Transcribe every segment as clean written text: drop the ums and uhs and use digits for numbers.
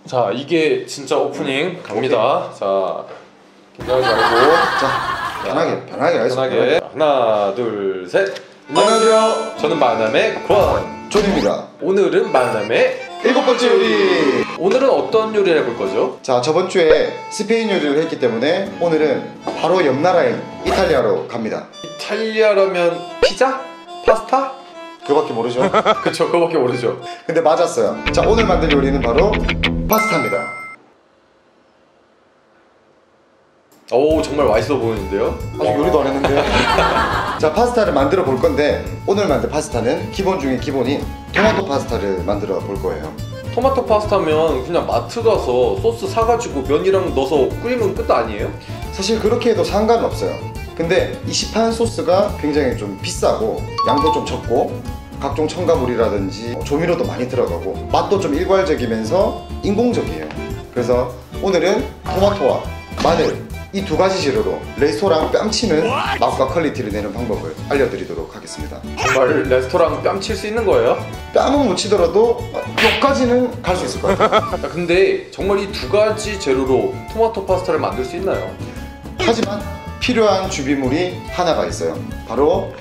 자, 이게 진짜 오프닝 갑니다. 자, 긴장하지 말고. 자, 편하게 편하게. 하나, 둘, 셋. 안녕하세요. 저는 만남의 존입니다. 오늘은 만남의 7번째 요리. 오늘은 어떤 요리를 해볼 거죠? 자, 저번 주에 스페인 요리를 했기 때문에 오늘은 바로 옆 나라인 이탈리아로 갑니다. 이탈리아라면 피자? 파스타? 그거밖에 모르죠? 그쵸, 그거밖에 모르죠. 근데 맞았어요. 자, 오늘 만들 요리는 바로 파스타입니다. 오, 정말 맛있어 보이는데요? 아직 요리도 안 했는데요. 자, 파스타를 만들어 볼 건데 오늘 만들 파스타는 기본 중에 기본인 토마토 파스타를 만들어 볼 거예요. 토마토 파스타면 그냥 마트 가서 소스 사가지고 면이랑 넣어서 끓이면 끝 아니에요? 사실 그렇게 해도 상관없어요. 근데 이 시판 소스가 굉장히 좀 비싸고 양도 좀 적고 각종 첨가물이라든지 조미료도 많이 들어가고 맛도 좀 일괄적이면서 인공적이에요. 그래서 오늘은 토마토와 마늘 이 두 가지 재료로 레스토랑 뺨치는 맛과 퀄리티를 내는 방법을 알려드리도록 하겠습니다. 정말 레스토랑 뺨칠 수 있는 거예요? 뺨은 못 치더라도 여기까지는 갈 수 있을 것 같아요. 야, 근데 정말 이 두 가지 재료로 토마토 파스타를 만들 수 있나요? 하지만 필요한 준비물이 하나가 있어요. 바로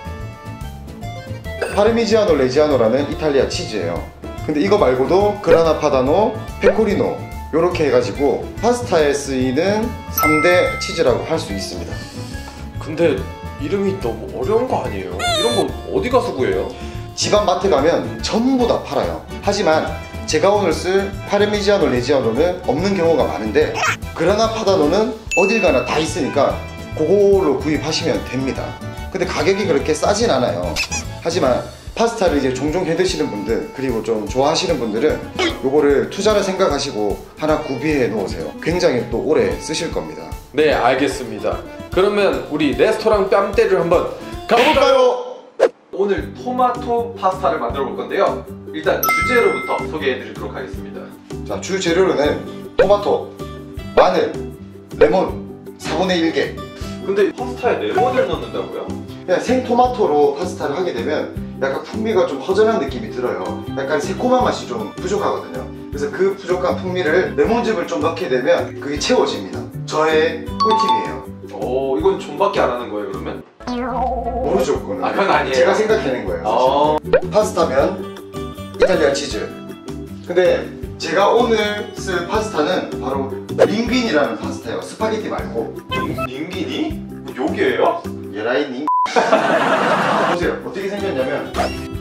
파르미지아노 레지아노라는 이탈리아 치즈예요. 근데 이거 말고도 그라나 파다노, 페코리노 요렇게 해가지고 파스타에 쓰이는 3대 치즈라고 할 수 있습니다. 근데 이름이 너무 어려운 거 아니에요? 이런 거 어디 가서 구해요? 집안 마트 가면 전부 다 팔아요. 하지만 제가 오늘 쓸 파르미지아노 레지아노는 없는 경우가 많은데 그라나 파다노는 어딜 가나 다 있으니까 그걸로 구입하시면 됩니다. 근데 가격이 그렇게 싸진 않아요. 하지만 파스타를 이제 종종 해 드시는 분들 그리고 좀 좋아하시는 분들은 요거를 투자를 생각하시고 하나 구비해 놓으세요. 굉장히 또 오래 쓰실 겁니다. 네, 알겠습니다. 그러면 우리 레스토랑 뺨때를 한번 가볼까요? 오늘 토마토 파스타를 만들어 볼 건데요. 일단 주재료부터 소개해 드리도록 하겠습니다. 자, 주 재료로는 토마토, 마늘, 레몬 4분의 1개. 근데 파스타에 레몬을 넣는다고요? 그냥 생토마토로 파스타를 하게 되면 약간 풍미가 좀 허전한 느낌이 들어요. 약간 새콤한 맛이 좀 부족하거든요. 그래서 그 부족한 풍미를 레몬즙을 좀 넣게 되면 그게 채워집니다. 저의 꿀팁이에요. 오, 이건 좀밖에 안 하는 거예요, 그러면? 모르죠, 그거는. 아, 그건 아니에요. 제가 생각해낸 거예요. 사실. 파스타면 이탈리아 치즈. 근데 제가 오늘 쓸 파스타는 바로 링귀니라는 파스타예요. 스파게티 말고. 링귀니? 요게예요? 예라이니. 보세요. 어떻게 생겼냐면,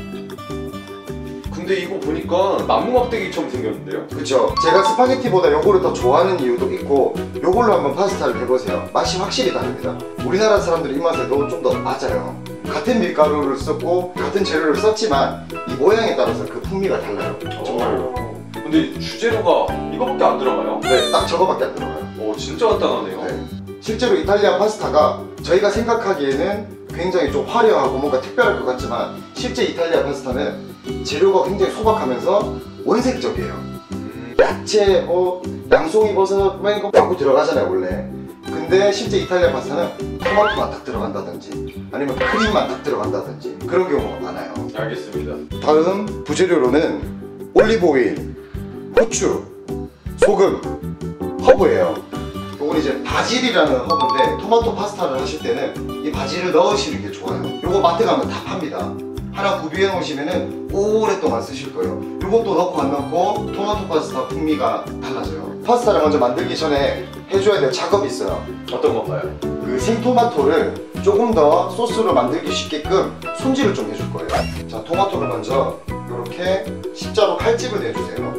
근데 이거 보니까 나무 막대기처럼 생겼는데요? 그쵸. 제가 스파게티보다 요거를 더 좋아하는 이유도 있고 요걸로 한번 파스타를 해보세요. 맛이 확실히 다릅니다. 우리나라 사람들 입맛에도 좀 더 맞아요. 같은 밀가루를 썼고 같은 재료를 썼지만 이 모양에 따라서 그 풍미가 달라요. 정말로. 근데 주재료가 이거밖에 안 들어가요? 네, 딱 저거밖에 안 들어가요. 오, 진짜 간단하네요. 네. 실제로 이탈리아 파스타가 저희가 생각하기에는 굉장히 좀 화려하고 뭔가 특별할 것 같지만 실제 이탈리아 파스타는 재료가 굉장히 소박하면서 원색적이에요. 야채, 양송이 버섯 이거 많고 들어가잖아요 원래. 근데 실제 이탈리아 파스타는 토마토만 딱 들어간다든지 아니면 크림만 딱 들어간다든지 그런 경우가 많아요. 알겠습니다. 다음 부재료로는 올리브 오일, 후추, 소금, 허브예요. 이건 이제 바질이라는 허브인데 토마토 파스타를 하실 때는 이 바질을 넣으시는 게 좋아요. 요거 마트 가면 다 팝니다. 하나 구비해 놓으시면은 오랫동안 쓰실 거예요. 요것도 넣고 안 넣고 토마토 파스타 풍미가 달라져요. 파스타를 먼저 만들기 전에 해줘야 될 작업이 있어요. 어떤 건가요? 그 생토마토를 조금 더 소스로 만들기 쉽게끔 손질을 좀 해줄 거예요. 자, 토마토를 먼저 이렇게 십자로 칼집을 내주세요.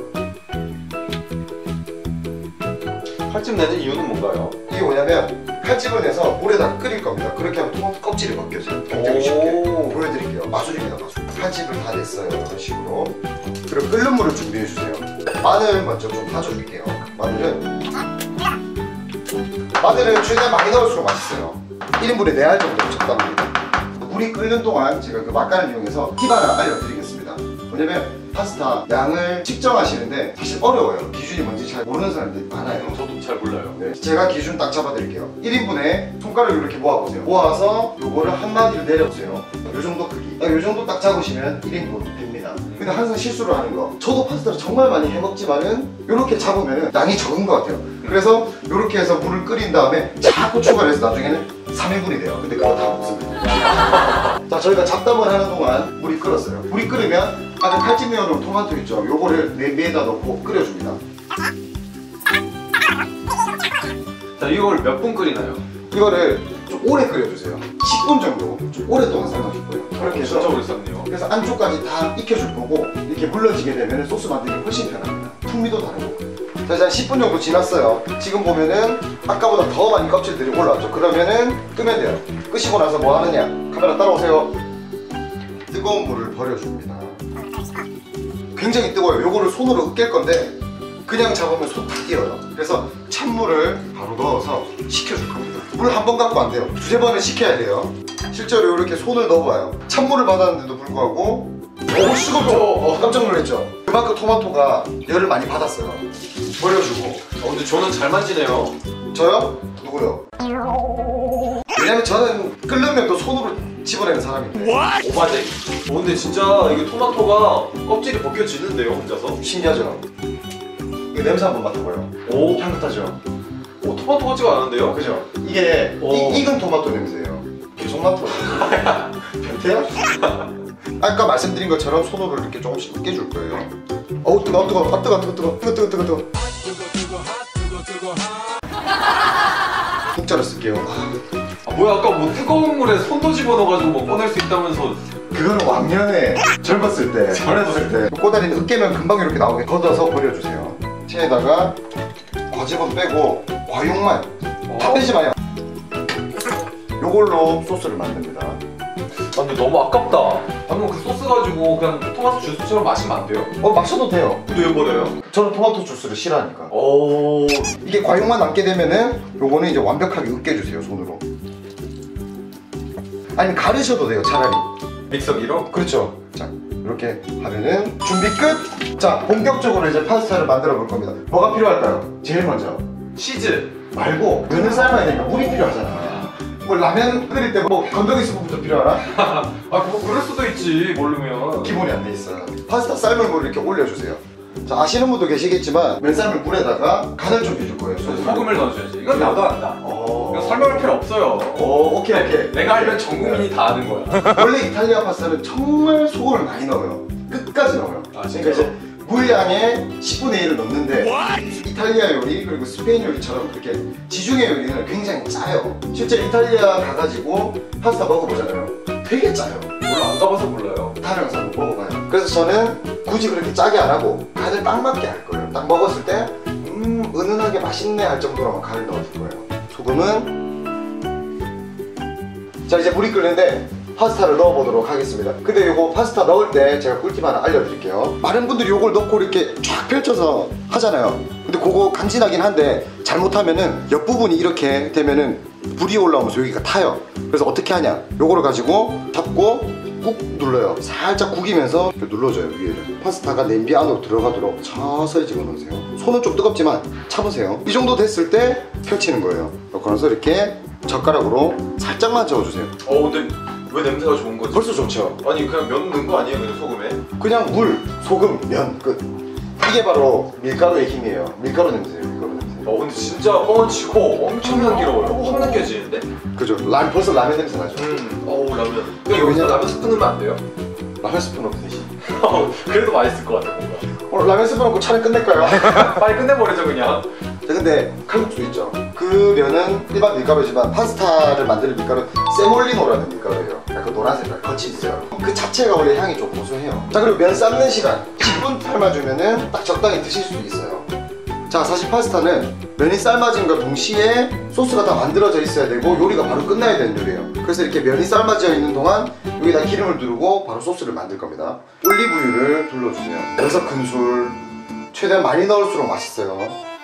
칼집 내는 이유는 뭔가요? 이게 뭐냐면 칼집을 내서 물에다 끓일 겁니다. 그렇게 하면 토마토 껍질이 벗겨져요. 굉장히 쉽게 보여드릴게요. 마술입니다, 마술. 칼집을 다 냈어요. 이런 식으로. 그리고 끓는 물을 준비해 주세요. 마늘 먼저 좀 다져줄게요. 마늘은 최대한 많이 넣을수록 맛있어요. 1인분에 4알 정도 적당합니다. 물이 끓는 동안 제가 그 막간을 이용해서 팁 하나 알려드리겠습니다. 뭐냐면 파스타 양을 측정하시는데 사실 어려워요. 기준이 뭔지 잘 모르는 사람들이 많아요. 저도 잘 몰라요. 네, 제가 기준 딱 잡아드릴게요. 1인분에 손가락을 이렇게 모아보세요. 모아서 요거를 한 마디를 내려보세요. 요 정도 크기. 요 정도 딱 잡으시면 1인분 됩니다. 근데 항상 실수를 하는 거. 저도 파스타를 정말 많이 해먹지만은 이렇게 잡으면은 양이 적은 것 같아요. 그래서 이렇게 해서 물을 끓인 다음에 자꾸 추가를 해서 나중에는 3인분이 돼요. 근데 그거 다 먹습니다. 자, 저희가 잡담을 하는 동안 물이 끓었어요. 물이 끓으면 아까 칼집면으로 토마토 있죠? 요거를 냄비에다 넣고 끓여줍니다. 자, 이걸 몇 분 끓이나요? 이거를 좀 오래 끓여주세요. 10분 정도 좀 오랫동안 삶아줄 거예요. 그렇게 해서 진짜 오래 삶네요. 그래서 안쪽까지 다 익혀줄 거고 이렇게 물러지게 되면 소스 만들기 훨씬 편합니다. 풍미도 다르고. 자, 이제 한 10분 정도 지났어요. 지금 보면은 아까보다 더 많이 껍질들이 올라왔죠. 그러면은 끄면 돼요. 끄시고 나서 뭐 하느냐? 카메라 따라오세요. 뜨거운 물을 버려줍니다. 굉장히 뜨거워요. 요거를 손으로 으깰 건데 그냥 잡으면 손 다 끼어요. 그래서 찬물을 바로 넣어서 식혀줄 겁니다. 물 한 번 갖고 안 돼요. 두세 번을 식혀야 돼요. 실제로 이렇게 손을 넣어봐요. 찬물을 받았는데도 불구하고 너무 식어서 깜짝 놀랐죠? 그만큼 토마토가 열을 많이 받았어요. 버려주고. 근데 저는 잘 만지네요. 저요? 누구요? 왜냐면 저는 끓는 또 손으로 집어내는 사람인데. 오바제. 근데 진짜 이게 토마토가 껍질이 벗겨지는데요, 혼자서? 신기하죠? 이거 냄새 한번 맡아봐요. 오, 향긋하죠? 토마토 같지가 않은데요? 그죠? 이게 익은 토마토 냄새예요. 계속 맡아. 변태야? 아까 말씀드린 것처럼 손으로 이렇게 조금씩 으깨줄 거예요. 어우 뜨거워 뜨거워. 아 뜨거워. 국자를 쓸게요. 뭐야, 아까 뭐 뜨거운 물에 손도 집어넣어가지고 뭐 꺼낼 수 있다면서. 그거는 왕년에 젊었을 때, 어렸을 때 꼬다리는 으깨면 금방 이렇게 나오게 걷어서 버려주세요. 체에다가 과즙은 빼고 과육만 다 빼지 마요. 요걸로 소스를 만듭니다. 근데 너무 아깝다. 방금 그 소스 가지고 그냥 토마토 주스처럼 마시면 안 돼요? 마셔도 돼요. 근데 왜 버려요? 저는 토마토 주스를 싫어하니까. 오. 이게 과육만 남게 되면은 요거는 이제 완벽하게 으깨주세요, 손으로. 아니면 가르셔도 돼요, 차라리. 믹서기로? 그렇죠. 자, 이렇게 하면은 준비 끝! 자, 본격적으로 이제 파스타를 만들어 볼 겁니다. 뭐가 필요할까요? 제일 먼저 치즈. 말고 면을 삶아야 되니까 물이 필요하잖아. 뭐 라면 끓일 때 뭐 건더기 스프부터 필요하나? 그럴 수도 있지, 모르면. 기본이 안 돼 있어. 파스타 삶은 물을 이렇게 올려주세요. 자, 아시는 분도 계시겠지만 면 삶은 물에다가 간을 좀 해줄 거예요. 소금을 넣어줘야지. 이건 나도 안다. 이거 설명할 필요 없어요. 오케이. 내가 알면 전 국민이 다 아는 거야. 원래 이탈리아 파스타는 정말 소금을 많이 넣어요. 끝까지 넣어요. 진짜요? 그러니까 이제 물량의 10분의 1을 넣는데 이탈리아 요리 그리고 스페인 요리처럼 그렇게 지중해 요리는 굉장히 짜요. 실제 이탈리아 가가지고 파스타 먹어보잖아요. 되게 짜요. 몰라, 안 가봐서 몰라요. 다른 영상 한번 먹어봐요. 그래서 저는 굳이 그렇게 짜게 안 하고 간을 딱 맞게 할 거예요. 딱 먹었을 때 은은하게 맛있네 할 정도로만 간을 넣어줄 거예요. 소금은 자, 이제 물이 끓는데 파스타를 넣어보도록 하겠습니다. 근데 요거 파스타 넣을 때 제가 꿀팁 하나 알려드릴게요. 많은 분들이 요걸 넣고 이렇게 쫙 펼쳐서 하잖아요. 근데 그거 간지나긴 한데 잘못하면은 옆부분이 이렇게 되면은 불이 올라오면서 여기가 타요. 그래서 어떻게 하냐, 요거를 가지고 잡고 꾹 눌러요. 살짝 구기면서 이렇게 눌러줘요, 위에를. 파스타가 냄비 안으로 들어가도록 서서히 집어넣으세요. 손은 좀 뜨겁지만 참으세요. 이 정도 됐을 때 펼치는 거예요. 그래서 이렇게 젓가락으로 살짝만 저어주세요. 근데 왜 냄새가 좋은 거지? 벌써 좋죠? 아니, 그냥 면 넣은 거 아니에요, 그냥 소금에? 그냥 물, 소금, 면 끝. 이게 바로 밀가루의 힘이에요. 밀가루 냄새예요, 밀가루 냄새. 근데 진짜 뻥치고 엄청 향기로워요. 확 느껴지는데? 그죠? 벌써 라면 냄새 나죠? 라면. 근데 여기서 라면 스프 넣으면 안 돼요? 라면 스프 넣고 드시. 그래도 맛있을 것 같아, 뭔가. 오늘 라면 스프 넣고 차례 끝낼까요? 빨리 끝내버리죠, 그냥. 자, 근데 칼국수 있죠? 그 면은 일반 밀가루지만 파스타를 만드는 밀가루는 세몰리노라는 밀가루예요. 그 노란 색깔 겉이 있어요. 그 자체가 원래 향이 좀 고소해요. 자, 그리고 면 삶는 시간 10분 삶아주면은 딱 적당히 드실 수 있어요. 자, 사실 파스타는 면이 삶아짐과 동시에 소스가 다 만들어져 있어야 되고 요리가 바로 끝나야 되는 요리예요. 그래서 이렇게 면이 삶아져 있는 동안 여기다 기름을 두르고 바로 소스를 만들 겁니다. 올리브유를 둘러주세요. 6큰술, 최대한 많이 넣을수록 맛있어요.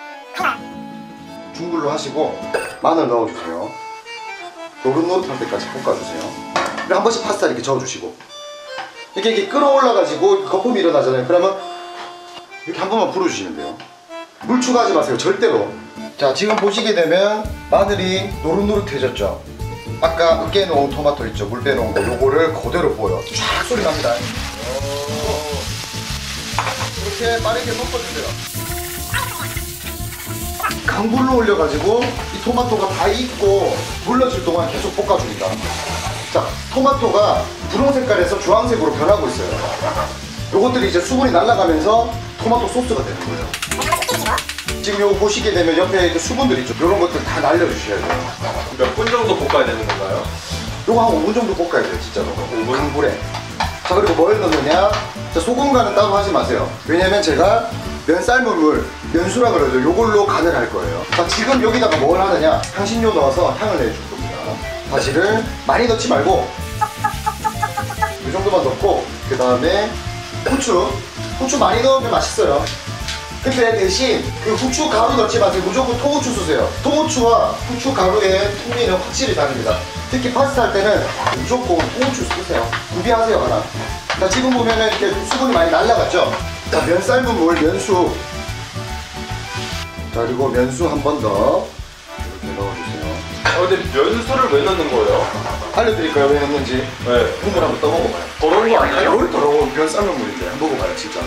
중불로 하시고 마늘 넣어주세요. 노릇노릇할 때까지 볶아주세요. 그리고 한 번씩 파스타 이렇게 저어주시고 이렇게 끓어올라가지고 거품이 일어나잖아요. 그러면 이렇게 한 번만 불어주시면 돼요. 물 추가하지 마세요, 절대로. 자, 지금 보시게 되면 마늘이 노릇노릇해졌죠? 아까 으깨놓은 토마토 있죠? 물 빼놓은 거, 요거를 그대로 부어요. 쫙 소리 납니다. 이렇게 빠르게 섞어주세요. 강불로 올려가지고 이 토마토가 다 익고 물러질 동안 계속 볶아줍니다. 자, 토마토가 분홍 색깔에서 주황색으로 변하고 있어요. 요것들이 이제 수분이 날아가면서 토마토 소스가 되는 거예요. 지금 요거 보시게 되면 옆에 이렇게 수분들 있죠. 요런 것들 다 날려주셔야 돼요. 몇 분 정도 볶아야 되는 건가요? 요거 한 5분 정도 볶아야 돼요, 진짜로. 5분? 강불에. 자, 그리고 뭘 넣느냐? 자, 소금 간은 따로 하지 마세요. 왜냐면 제가 면 삶은 물, 면수라 그러죠. 요걸로 간을 할 거예요. 자, 지금 여기다가 뭘 하느냐? 향신료 넣어서 향을 내줄 겁니다. 바지를 많이 넣지 말고 이 정도만 넣고, 그 다음에 후추 많이 넣으면 맛있어요. 근데 대신 그 후추 가루 넣지 마세요. 무조건 통후추 쓰세요. 통후추와 후추 가루의 풍미는 확실히 다릅니다. 특히 파스타 할 때는 무조건 통후추 쓰세요. 구비하세요, 하나. 자, 지금 보면은 이렇게 수분이 많이 날라갔죠? 자, 면 삶은 물, 면수. 자, 그리고 면수 한 번 더 이렇게 넣어주세요. 근데 면수를 왜 넣는 거예요? 알려드릴까요? 왜 넣는지? 네. 국물 한번 떠먹어봐요. 더러운 거 아니에요? 뭘 더러운 면 삶은 물인데. 한번 먹어봐요, 진짜.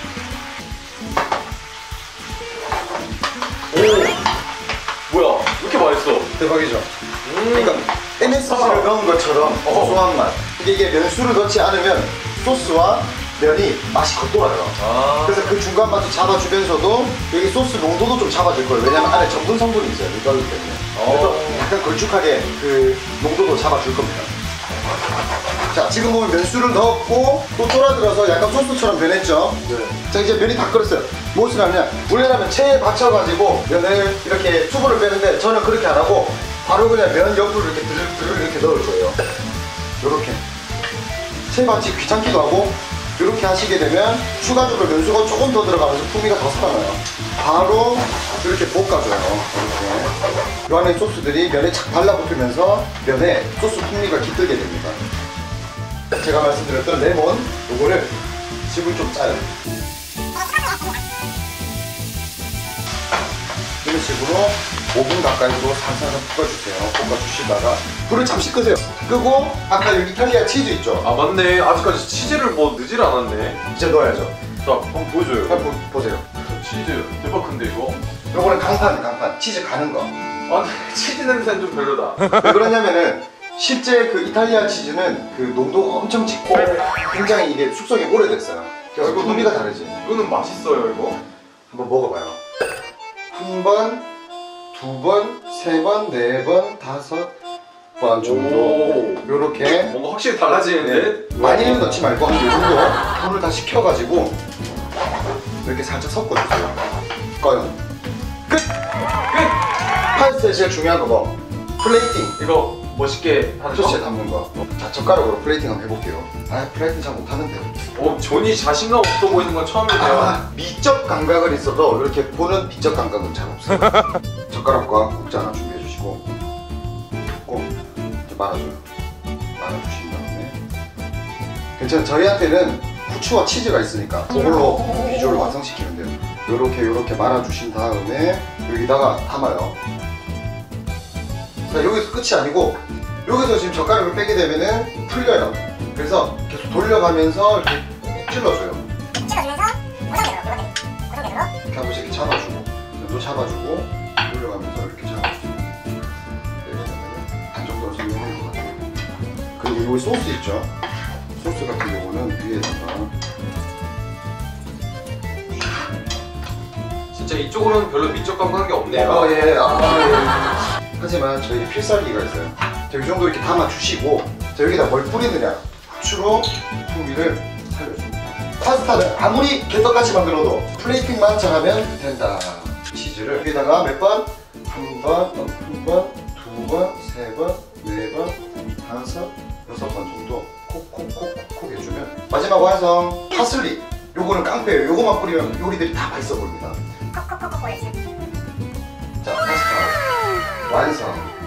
오! 뭐야? 왜 이렇게 맛있어? 대박이죠? 그러니까 MSG를 넣은 것처럼 고소한 맛. 이게 면수를 넣지 않으면 소스와 면이 맛이 겉돌아요. 그래서 그 중간 맛도 잡아주면서도 여기 소스 농도도 좀 잡아줄 거예요. 왜냐면 안에 전분 성분이 있어요, 밀가루 때문에. 그래서 약간 걸쭉하게 그 농도도 잡아줄 겁니다. 자, 지금 보면 면수를 넣었고 또 쫄아들어서 약간 소스처럼 변했죠? 네. 자, 이제 면이 다 끓었어요. 무엇을 하면 원래라면 체에 받쳐가지고 면을 이렇게 수분을 빼는데 저는 그렇게 안 하고 바로 그냥 면 옆으로 이렇게 드르르 이렇게 넣을 거예요. 요렇게 체에 받치 귀찮기도 하고, 이렇게 하시게 되면 추가적으로 면수가 조금 더 들어가면서 풍미가 더 살아나요. 바로 이렇게 볶아줘요. 이렇게 이 안에 소스들이 면에 착 달라붙으면서 면에 소스 풍미가 깃들게 됩니다. 제가 말씀드렸던 레몬, 요거를 즙을 좀 짜요. 이런 식으로 5분 가까이로 살살 볶아주세요. 볶아주시다가 불을 잠시 끄세요. 끄고 아까 여기 이탈리아 치즈 있죠? 아, 맞네. 아직까지 치즈를 뭐 넣질 않았네. 이제 넣어야죠. 자, 한번 보여줘요. 한번 보세요. 치즈 대박 큰데 이거? 요거는 강판 치즈 가는 거. 아, 근데 치즈 냄새는 좀 별로다. 왜 그러냐면은 실제 그 이탈리아 치즈는 그 농도가 엄청 짙고 굉장히 이게 숙성이 오래됐어요. 그래서 풍미가 다르지. 이거는 맛있어요 이거? 한번 먹어봐요. 한 번, 두 번, 세 번, 네 번, 다섯 번 정도. 요렇게 뭔가 확실히 달라지는데? 많이는 넣지 말고 한 요 정도 불을 다 식혀가지고 이렇게 살짝 섞어주세요. 꺼요. 끝! 파스타에 제일 중요한 거 뭐? 플레이팅. 이거 멋있게 하는 거? 소스에 담는 거. 자, 젓가락으로 플레이팅 한번 해볼게요. 아, 플레이팅 잘 못하는데. 존이 자신감 없어 보이는 건 처음이네요. 미적 감각은 있어도 이렇게 보는 미적 감각은 잘 없어요. 젓가락과 국자 하나 준비해 주시고 꼭 이렇게 말아줘요. 말아주신 다음에 괜찮아요. 저희한테는 후추와 치즈가 있으니까 그걸로 비주얼을 완성시키면 돼요. 요렇게 말아주신 다음에 여기다가 담아요. 자, 여기서 끝이 아니고 여기서 지금 젓가락을 빼게 되면은 풀려요. 그래서 계속 돌려가면서 이렇게 찔러줘요. 이렇게 한 번씩 이렇게 잡아주고, 또 잡아주고, 돌려가면서 이렇게 잡아주고. 반 정도로 성공한 것 같아요. 그리고 여기 소스 있죠? 소스 같은 경우는 위에다가. 진짜 이쪽으로는 별로 미적 감각이 없네요. 예. 하지만 저희 필살기가 있어요. 자, 이 정도 이렇게 담아주시고, 자, 여기다 뭘 뿌리느냐? 후추로 풍미를 살려줍니다. 파스타는 아무리 개떡같이 만들어도 플레이팅만 잘하면 된다. 치즈를 여기다가 몇 번? 한 번, 두 번, 세 번, 네 번, 다섯, 여섯 번 정도 콕콕콕콕 해주면 마지막 완성! 파슬리! 요거는 깡패예요. 요거만 뿌리면 요리들이 다 맛있어 보입니다. 자, 파스타 완성!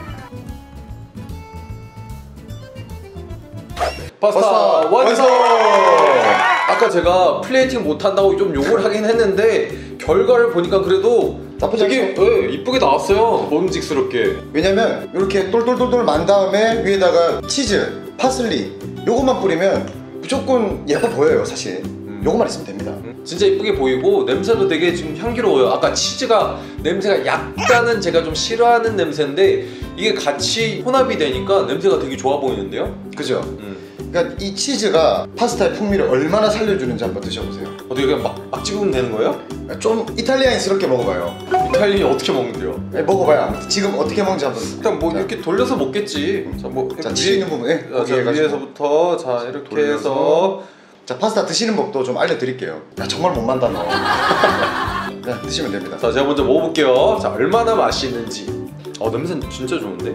파스타 완성! 아까 제가 플레이팅 못한다고 좀 욕을 하긴 했는데 결과를 보니까 그래도 나쁘지 되게 이쁘게 나왔어요. 먹음직스럽게. 왜냐면 이렇게 똘똘똘똘 만 다음에 위에다가 치즈, 파슬리 요것만 뿌리면 무조건 예뻐 보여요, 사실. 요거만 있으면 됩니다. 진짜 이쁘게 보이고 냄새도 되게 지금 향기로워요. 아까 치즈가 냄새가 약간은 제가 좀 싫어하는 냄새인데 이게 같이 혼합이 되니까 냄새가 되게 좋아 보이는데요? 그죠? 그러니까 이 치즈가 파스타의 풍미를 얼마나 살려주는지 한번 드셔보세요. 어떻게 그냥 막 찍으면 되는 거예요? 좀 이탈리아인스럽게 먹어봐요. 이탈리안이 어떻게 먹는데요? 네, 먹어봐요. 지금 어떻게 먹는지 한번. 일단 뭐 이렇게 돌려서 먹겠지. 자, 뭐 자, 치즈 있는 부분에 자, 위에서부터 자 이렇게 돌려서. 해서 자, 파스타 드시는 법도 좀 알려드릴게요. 야, 정말 못 만다 너. 네, 드시면 됩니다. 자, 제가 먼저 먹어볼게요. 자, 얼마나 맛있는지. 냄새 진짜 좋은데?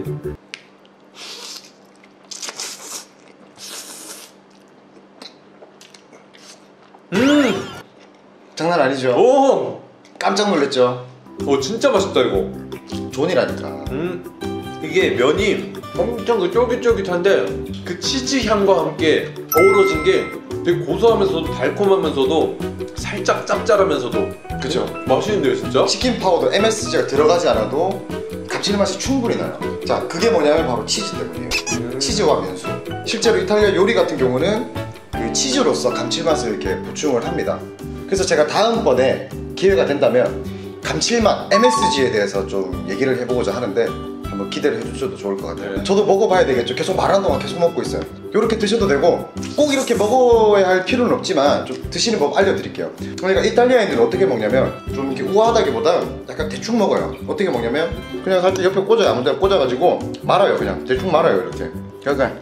장난 아니죠? 오! 깜짝 놀랐죠? 진짜 맛있다 이거. 존이라니까. 이게 면이 엄청 그 쫄깃쫄깃한데 그 치즈 향과 함께 어우러진 게 되게 고소하면서도 달콤하면서도 살짝 짭짤하면서도 그죠? 맛있는데요 진짜? 치킨 파우더 MSG가 들어가지 않아도 감칠맛이 충분히 나요. 자, 그게 뭐냐면 바로 치즈 때문이에요. 치즈와 면수. 실제로 이탈리아 요리 같은 경우는 그 치즈로서 감칠맛을 이렇게 보충을 합니다. 그래서 제가 다음번에 기회가 된다면 감칠맛 MSG에 대해서 좀 얘기를 해보고자 하는데 한번 기대를 해주셔도 좋을 것 같아요. 네. 저도 먹어봐야 되겠죠. 계속 말하는 동안 계속 먹고 있어요. 이렇게 드셔도 되고 꼭 이렇게 먹어야 할 필요는 없지만 좀 드시는 법 알려드릴게요. 그러니까 이탈리아인들은 어떻게 먹냐면 좀 이렇게 우아하다기보다 약간 대충 먹어요. 어떻게 먹냐면 그냥 살짝 옆에 꽂아요. 아무 데나 꽂아가지고 말아요. 그냥 대충 말아요. 이렇게 약간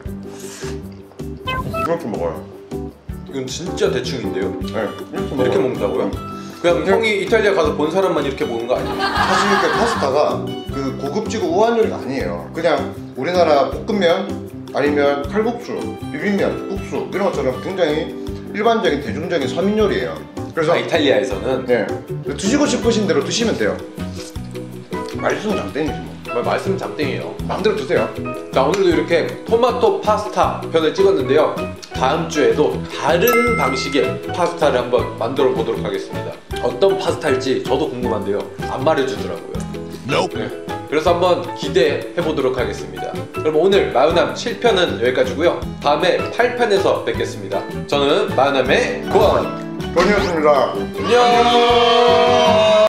이렇게 먹어요. 이건 진짜 대충인데요? 네, 이렇게 먹는다고요? 그냥 형이 이탈리아 가서 본 사람만 이렇게 먹는 거 아니에요? 사실 그 파스타가 그 고급지고 우아한 요리가 아니에요. 그냥 우리나라 볶음면 아니면 칼국수, 비빔면, 국수 이런 것처럼 굉장히 일반적인 대중적인 서민 요리예요. 그래서 이탈리아에서는 네, 드시고 싶으신 대로 드시면 돼요. 맛있으면 장땡이지 뭐. 말씀 장땡이에요. 마음대로 드세요. 자, 오늘도 이렇게 토마토 파스타 편을 찍었는데요. 다음 주에도 다른 방식의 파스타를 한번 만들어 보도록 하겠습니다. 어떤 파스타일지 저도 궁금한데요. 안 말해주더라고요. 네. 그래서 한번 기대해 보도록 하겠습니다. 그럼 오늘 마요남 7편은 여기까지고요. 다음에 8편에서 뵙겠습니다. 저는 마요남의 고아원 권이었습니다. 안녕.